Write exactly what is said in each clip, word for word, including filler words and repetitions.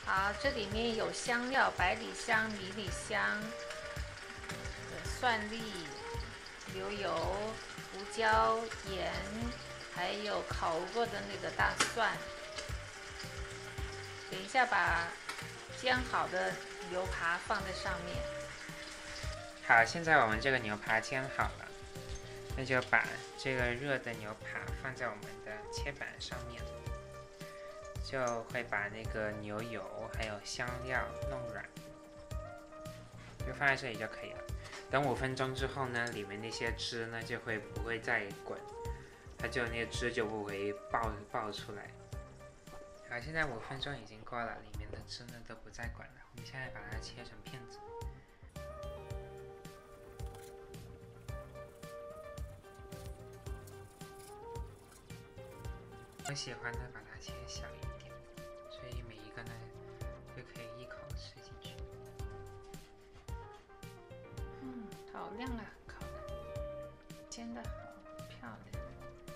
好，这里面有香料，百里香、迷里香、蒜粒、牛油、胡椒、盐，还有烤过的那个大蒜。等一下把煎好的牛扒放在上面。 好，现在我们这个牛扒煎好了，那就把这个热的牛扒放在我们的切板上面，就会把那个牛油还有香料弄软，就放在这里就可以了。等五分钟之后呢，里面那些汁呢就会不会再滚，它就那个汁就不会爆爆出来。好，现在五分钟已经过了，里面的汁呢都不再滚了。我们现在把它切成片子。我喜欢呢把它切小一点，所以每一个呢就可以一口吃进去。 嗯，好亮啊，烤的，煎的好漂亮。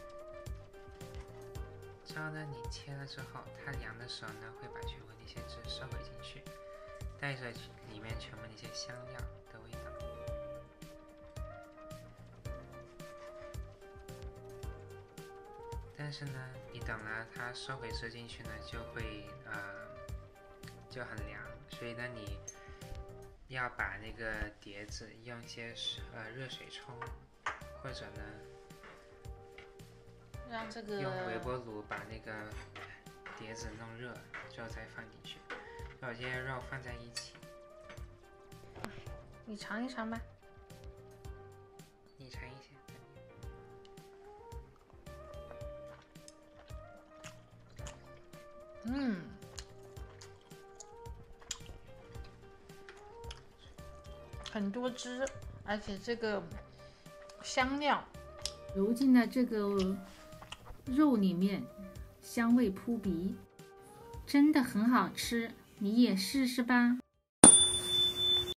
之后呢，你切了之后，它凉的时候呢，会把全部那些汁收回进去，带着里面全部那些香料的味道。但是呢，你等了它收回汁进去呢，就会呃就很凉，所以呢，你要把那个碟子用一些呃热水冲，或者呢。 让这个用微波炉把那个碟子弄热，之后再放进去，把这些肉放在一起。 你尝一尝吧。 你尝一下。 嗯，很多汁，而且这个香料揉进了这个肉里面，香味扑鼻，真的很好吃，你也试试吧。